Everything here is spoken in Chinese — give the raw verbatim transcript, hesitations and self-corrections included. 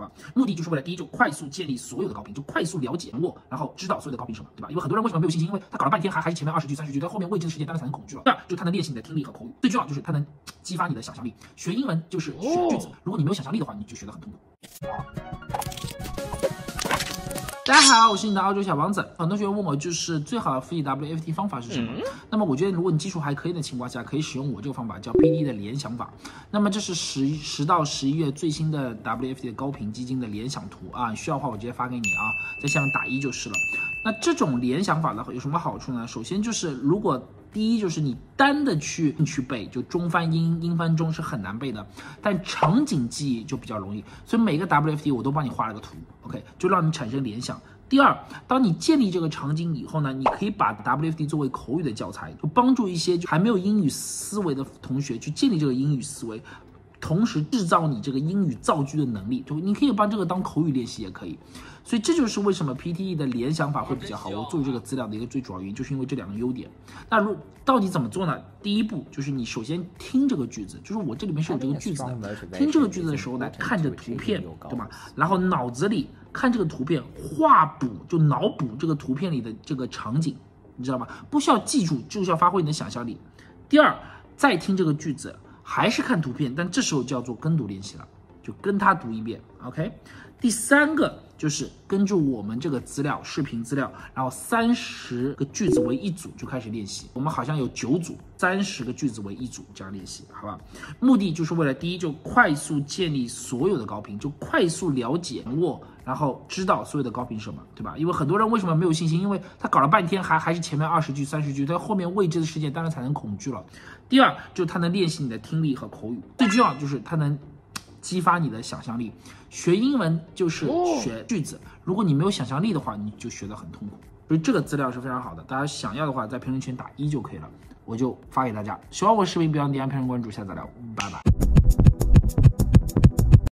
好吧？目的就是为了第一，就快速建立所有的高频，就快速了解、掌握，然后知道所有的高频什么，对吧？因为很多人为什么没有信心？因为他搞了半天还还是前面二十句、三十句，在后面未知的世界当然才能恐惧了。第二，就是他能练习你的听力和口语。最重要就是他能激发你的想象力。学英文就是学句子，如果你没有想象力的话，你就学得很痛苦。大家好，我是你的澳洲小王子。很多学员问我，就是最好的复习 W F T 方法是什么？嗯、那么我觉得，如果你基础还可以的情况下，可以使用我这个方法，叫 P D 的联想法。那么这是十十到十一月最新的 W F T 的高频基金的联想图啊，需要的话我直接发给你啊，在下面打一就是了。那这种联想法呢，有什么好处呢？首先就是如果第一就是你单的去去背，就中翻英、英翻中是很难背的，但场景记忆就比较容易。所以每个 W F T 我都帮你画了个图 ，OK， 就让你产生联想。第二，当你建立这个场景以后呢，你可以把 W F T 作为口语的教材，就帮助一些就还没有英语思维的同学去建立这个英语思维，同时制造你这个英语造句的能力，就你可以把这个当口语练习也可以。所以这就是为什么 P T E 的联想法会比较好。我做这个资料的一个最主要原因，就是因为这两个优点。那如到底怎么做呢？第一步就是你首先听这个句子，就是我这里面是有这个句子的。听这个句子的时候呢，看着图片，对吗？然后脑子里看这个图片，画补就脑补这个图片里的这个场景，你知道吗？不需要记住，就是要发挥你的想象力。第二，再听这个句子，还是看图片，但这时候就要做跟读练习了，就跟他读一遍 ，OK。第三个就是根据我们这个资料、视频资料，然后三十个句子为一组就开始练习。我们好像有九组，三十个句子为一组这样练习，好吧？目的就是为了第一，就快速建立所有的高频，就快速了解、掌握，然后知道所有的高频是什么，对吧？因为很多人为什么没有信心？因为他搞了半天还还是前面二十句、三十句，他后面未知的世界当然才能恐惧了。第二，就是他能练习你的听力和口语。最重要就是他能激发你的想象力。学英文就是学句子，如果你没有想象力的话，你就学得很痛苦。所以这个资料是非常好的，大家想要的话，在评论区打一就可以了，我就发给大家。喜欢我视频，别忘点按评论关注，下次再聊，拜拜。